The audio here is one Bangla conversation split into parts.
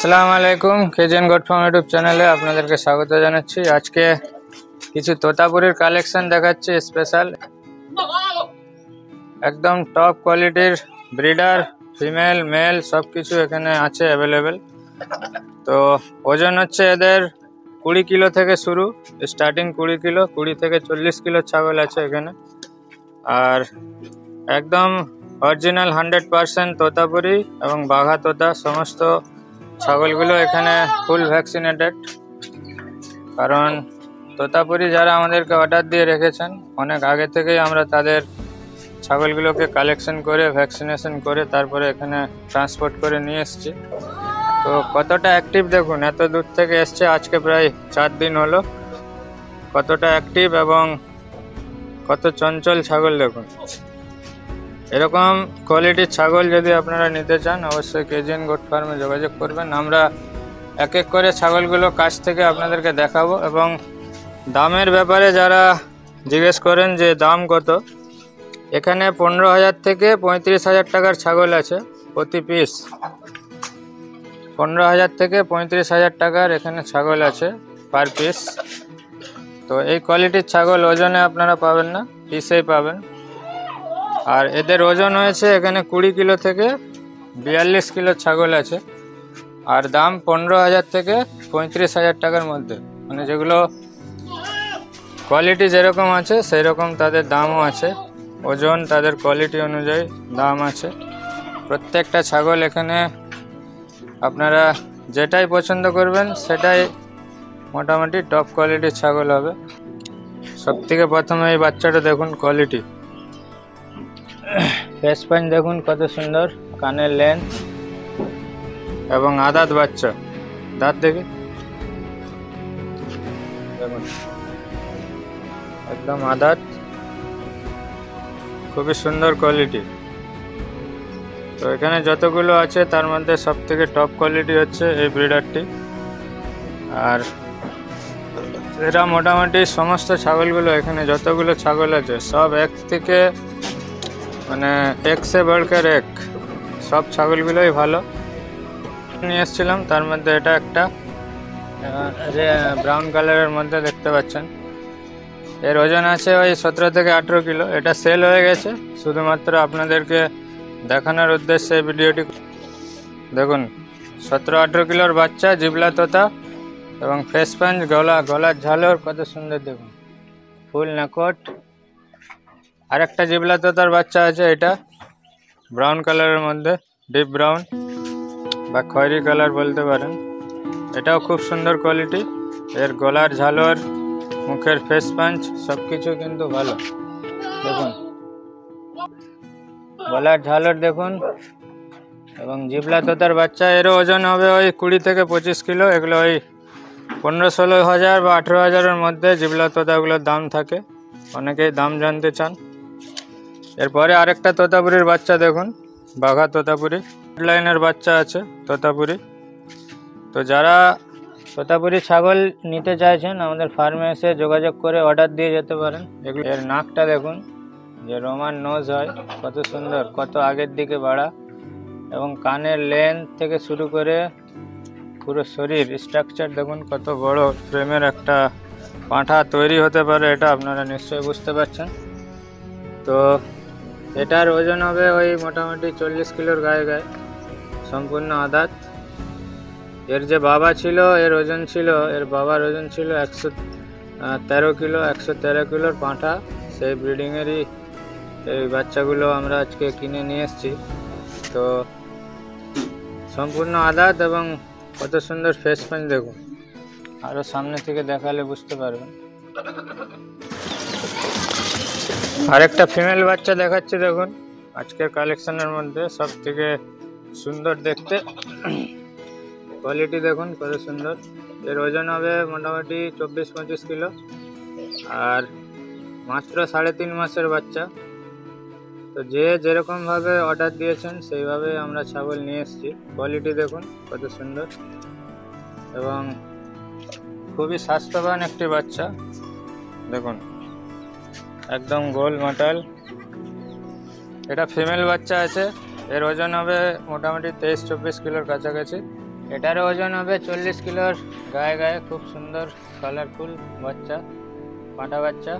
আসসালামু আলাইকুম, কেজেন গোট ফার্ম ইউটিউব চ্যানেলে আপনাদেরকে স্বাগত জানাচ্ছি। আজকে কিছু তোতাপুরির কালেকশন দেখাচ্ছি স্পেশাল, একদম টপ কোয়ালিটির ব্রিডার, ফিমেল মেল সব কিছু এখানে আছে অ্যাভেলেবেল। তো ওজন হচ্ছে এদের 20 কিলো থেকে শুরু, স্টার্টিং 20 কিলো, 20 থেকে 40 কিলো ছাগল আছে এখানে। আর একদম অরিজিনাল 100% তোতাপুরি এবং বাঘা তোতা সমস্ত ছাগলগুলো এখানে ফুল ভ্যাকসিনেটেড। কারণ তোতাপুরি যারা আমাদেরকে অর্ডার দিয়ে রেখেছেন অনেক আগে থেকেই আমরা তাদের ছাগলগুলোকে কালেকশন করে ভ্যাকসিনেশন করে তারপরে এখানে ট্রান্সপোর্ট করে নিয়ে এসেছি। তো কতটা অ্যাক্টিভ দেখুন, এত দূর থেকে এসছে, আজকে প্রায় 4 দিন হলো। কতটা অ্যাক্টিভ এবং কত চঞ্চল ছাগল দেখুন। এরকম কোয়ালিটির ছাগল যদি আপনারা নিতে চান অবশ্যই কেজিএন গোট ফার্মে যোগাযোগ করবেন। আমরা এক এক করে ছাগলগুলো কাছ থেকে আপনাদেরকে দেখাবো এবং দামের ব্যাপারে যারা জিজ্ঞেস করেন যে দাম কত, এখানে 15,000 থেকে 35,000 টাকার ছাগল আছে প্রতি পিস। 15,000 থেকে 35,000 টাকার এখানে ছাগল আছে পার পিস। তো এই কোয়ালিটির ছাগল ওজনে আপনারা পাবেন না, পিসেই পাবেন। আর এদের ওজন হয়েছে এখানে 20 কিলো থেকে 42 কিলো ছাগল আছে। আর দাম 15,000 থেকে 35,000 টাকার মধ্যে, মানে যেগুলো কোয়ালিটি যেরকম আছে সেই রকম তাদের দামও আছে। ওজন তাদের কোয়ালিটি অনুযায়ী দাম আছে। প্রত্যেকটা ছাগল এখানে আপনারা যেটাই পছন্দ করবেন সেটাই মোটামুটি টপ কোয়ালিটির ছাগল হবে। সবথেকে প্রথমে এই বাচ্চাটা দেখুন কোয়ালিটি, ফেস পাঞ্চ দেখুন কত সুন্দর, কানের লেন্থ এবং আদাত বাচ্চা, দাঁত দেখে দেখুন একদম আদাত, খুবই সুন্দর কোয়ালিটি। তো এখানে যতগুলো আছে তার মধ্যে সব থেকে টপ কোয়ালিটি হচ্ছে এই ব্রিডারটি। আর এরা মোটামুটি সমস্ত ছাগলগুলো এখানে যতগুলো ছাগল আছে সব এক থেকে মানে এক সে বাড়কার এক, সব ছাগলগুলোই ভালো নিয়ে এসেছিলাম। তার মধ্যে এটা একটা ব্রাউন কালারের মধ্যে দেখতে পাচ্ছেন, এর ওজন আছে ওই 17 থেকে 18 কিলো। এটা সেল হয়ে গেছে, শুধুমাত্র আপনাদেরকে দেখানোর উদ্দেশ্যে এই ভিডিওটি। দেখুন 17-18 কিলোর বাচ্চা, জিবলা তোতা এবং ফেস পাঞ্চ, গলার ঝালর কত সুন্দর দেখুন, ফুল নাকট। আরেকটা জিবলা তোতার বাচ্চা আছে, এটা ব্রাউন কালারের মধ্যে, ডিপ ব্রাউন বা খয়েরি কালার বলতে পারেন। এটাও খুব সুন্দর কোয়ালিটি। এর গলার ঝালর, মুখের ফেস পাঞ্চ সব কিছু কিন্তু ভালো। দেখুন গলার ঝালর দেখুন। এবং জিবলা তোতার বাচ্চা, এরও ওজন হবে ওই 20 থেকে 25 কিলো। এগুলো ওই 15-16 হাজার বা 18 হাজারের মধ্যে জিবলা তোতাগুলোর দাম থাকে, অনেকেই দাম জানতে চান। এরপরে আরেকটা তোতাপুরির বাচ্চা দেখুন, বাঘা তোতাপুরি লাইনের বাচ্চা আছে তোতাপুরি। তো যারা তোতাপুরি ছাগল নিতে চাইছেন আমাদের ফার্মে এসে যোগাযোগ করে অর্ডার দিয়ে যেতে পারেন। এগুলো এর নাকটা দেখুন, যে রোমান নোজ হয় কত সুন্দর, কত আগের দিকে বাড়া, এবং কানের লেন্থ থেকে শুরু করে পুরো শরীর স্ট্রাকচার দেখুন কত বড় ফ্রেমের একটা পাঁঠা তৈরি হতে পারে, এটা আপনারা নিশ্চয়ই বুঝতে পারছেন। তো এটার ওজন হবে ওই মোটামুটি 40 কিলোর গায়ে গায়ে, সম্পূর্ণ আদাত। এর যে বাবা ছিল এর ওজন ছিল, এর বাবার ওজন ছিল 113 কিলো, 113 কিলোর পাঁঠা। সেই ব্রিডিংয়েরই এই বাচ্চাগুলো আমরা আজকে কিনে নিয়ে এসেছি। তো সম্পূর্ণ আদাত এবং কত সুন্দর ফেস পাঞ্চ দেখুন, আরও সামনে থেকে দেখালে বুঝতে পারবেন। আরেকটা ফিমেল বাচ্চা দেখাচ্ছি দেখুন, আজকের কালেকশনের মধ্যে সব থেকে সুন্দর দেখতে, কোয়ালিটি দেখুন কত সুন্দর। এর ওজন হবে মোটামুটি 24-25 কিলো আর মাত্র 3.5 মাসের বাচ্চা। তো যে যেরকমভাবে অর্ডার দিয়েছেন সেইভাবে আমরা ছাগল নিয়ে এসেছি। কোয়ালিটি দেখুন কত সুন্দর এবং খুবই স্বাস্থ্যবান একটি বাচ্চা দেখুন, একদম গোল মাটাল। এটা ফিমেল বাচ্চা আছে, এর ওজন হবে মোটামুটি 23-24 কিলোর কাছাকাছি। এটার ওজন হবে 40 কিলোর গায়ে গায়ে। খুব সুন্দর কালারফুল বাচ্চা, পাঁঠা বাচ্চা।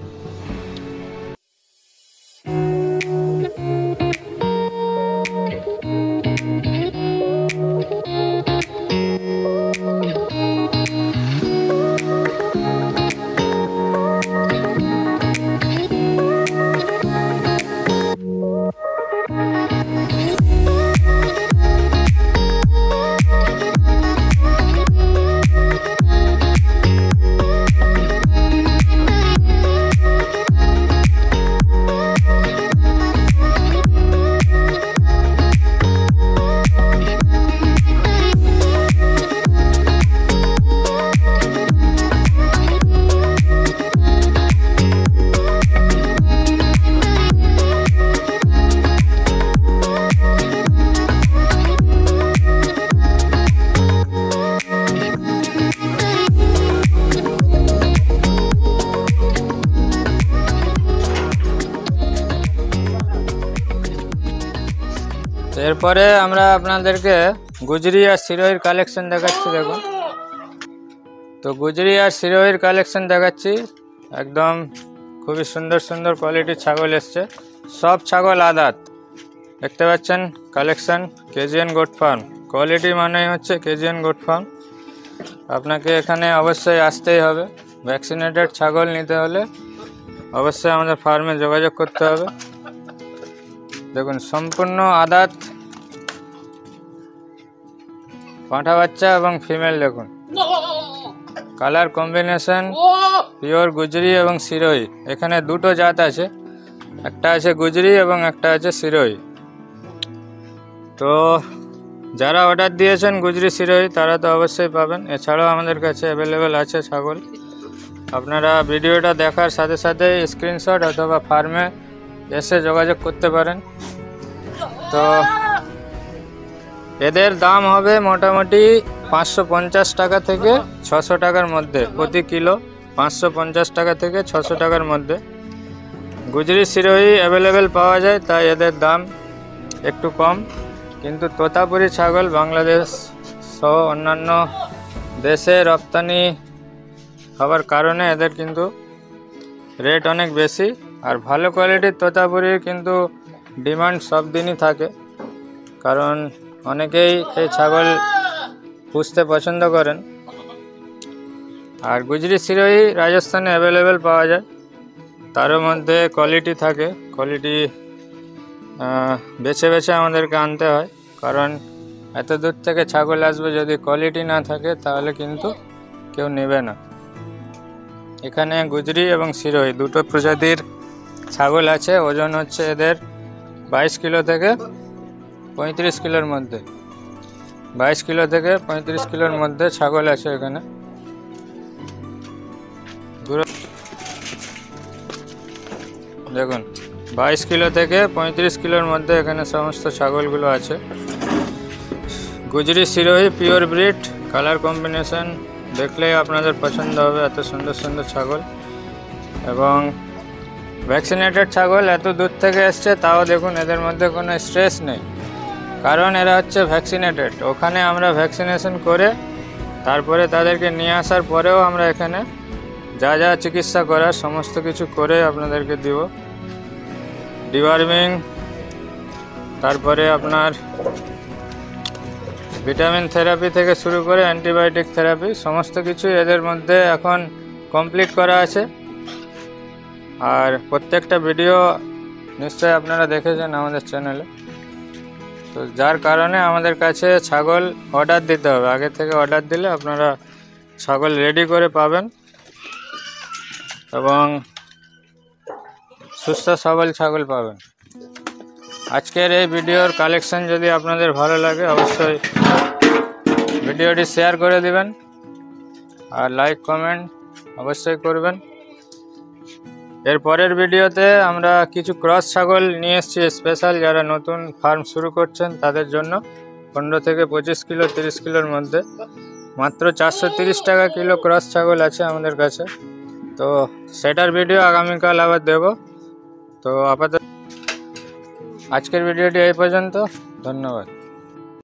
এরপরে আমরা আপনাদেরকে গুজরি আর সিরোহির কালেকশন দেখাচ্ছি। দেখুন, তো গুজরি আর সিরোহির কালেকশন দেখাচ্ছি। একদম খুবই সুন্দর সুন্দর কোয়ালিটির ছাগল এসছে। সব ছাগল আদাত, দেখতে পাচ্ছেন collection. KGN goat farm quality মানেই হচ্ছে কেজিএন গোট ফার্ম। আপনাকে এখানে অবশ্যই আসতেই হবে। ভ্যাকসিনেটেড ছাগল নিতে হলে অবশ্যই আমাদের ফার্মে যোগাযোগ করতে হবে। দেখুন, সম্পূর্ণ আদাত পাঁঠা বাচ্চা এবং ফিমেল। দেখুন কালার কম্বিনেশন পিওর গুজরি এবং সিরোহি। এখানে দুটো জাত আছে, একটা আছে গুজরি এবং একটা আছে সিরোহি। তো যারা অর্ডার দিয়েছেন গুজরি সিরোহি তারা তো অবশ্যই পাবেন। এছাড়াও আমাদের কাছে অ্যাভেলেবেল আছে ছাগল। আপনারা ভিডিওটা দেখার সাথে সাথে স্ক্রিনশট অথবা ফার্মে এসে যোগাযোগ করতে পারেন। তো এদের দাম হবে মোটামুটি 550 টাকা থেকে 600 টাকার মধ্যে প্রতি কিলো। 550 টাকা থেকে 600 টাকার মধ্যে গুজরি সিরোহি অ্যাভেলেবেল পাওয়া যায়, তাই এদের দাম একটু কম। কিন্তু তোতাপুরি ছাগল বাংলাদেশ সহ অন্যান্য দেশে রপ্তানি হওয়ার কারণে এদের কিন্তু রেট অনেক বেশি। আর ভালো কোয়ালিটির তোতাপুরির কিন্তু ডিমান্ড সব দিনই থাকে, কারণ অনেকেই এই ছাগল পুষতে পছন্দ করেন। আর গুজরি সিরোহি রাজস্থানে অ্যাভেলেবেল পাওয়া যায়, তারও মধ্যে কোয়ালিটি থাকে। কোয়ালিটি বেছে বেছে আমাদেরকে আনতে হয়, কারণ এত দূর থেকে ছাগল আসবে, যদি কোয়ালিটি না থাকে তাহলে কিন্তু কেউ নেবে না। এখানে গুজরি এবং সিরোহি দুটো প্রজাতির ছাগল আছে। ওজন হচ্ছে এদের 22 কিলো থেকে 35 কিলোর মধ্যে। 22 কিলো থেকে 35 কিলোর মধ্যে ছাগল আছে এখানে। দেখুন 22 কিলো থেকে 35 কিলোর মধ্যে এখানে সমস্ত ছাগলগুলো আছে। Gujri Sirohi pure breed, colour combination দেখলেই আপনাদের পছন্দ হবে। এত সুন্দর সুন্দর ছাগল এবং ভ্যাকসিনেটেড ছাগল এত দূর থেকে এসছে, তাও দেখুন এদের মধ্যে কোনো স্ট্রেস নেই, কারণ এরা হচ্ছে ভ্যাকসিনেটেড। ওখানে আমরা ভ্যাকসিনেশন করে তারপরে তাদেরকে নিয়ে আসার পরেও আমরা এখানে যা যা চিকিৎসা করার সমস্ত কিছু করে আপনাদেরকে দিব। ডিওয়ার্মিং, তারপরে আপনার ভিটামিন থেরাপি থেকে শুরু করে অ্যান্টিবায়োটিক থেরাপি সমস্ত কিছু এদের মধ্যে এখন কমপ্লিট করা আছে। আর প্রত্যেকটা ভিডিও নিশ্চয়ই আপনারা দেখেছেন আমাদের চ্যানেলে। তো যার কারণে আমাদের কাছে ছাগল অর্ডার দিতে হবে। আগে থেকে অর্ডার দিলে আপনারা ছাগল রেডি করে পাবেন এবং সুস্থ সবল ছাগল পাবেন। আজকের এই ভিডিওর কালেকশন যদি আপনাদের ভালো লাগে অবশ্যই ভিডিওটি শেয়ার করে দিবেন আর লাইক কমেন্ট অবশ্যই করবেন। এর পরের ভিডিওতে আমরা কিছু ক্রস ছাগল নিয়ে এসেছি স্পেশাল, যারা নতুন ফার্ম শুরু করছেন তাদের জন্য। 15 থেকে 25 কিলো 30 কিলোর মধ্যে মাত্র 430 টাকা কিলো ক্রস ছাগল আছে আমাদের কাছে। তো সেটার ভিডিও আগামীকাল আবার দেব। তো আপাতত আজকের ভিডিওটি এই পর্যন্ত। ধন্যবাদ।